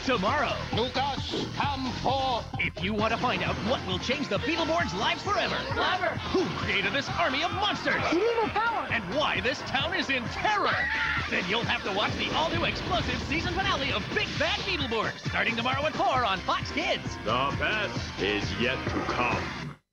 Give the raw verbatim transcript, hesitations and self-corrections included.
tomorrow. Lucas, come for... If you want to find out what will change the Beetleborgs' lives forever. Clever. Who created this army of monsters? Evil power. And why this town is in terror. Then you'll have to watch the all-new explosive season finale of Big Bad Beetleborgs, starting tomorrow at four on Fox Kids. The best is yet to come.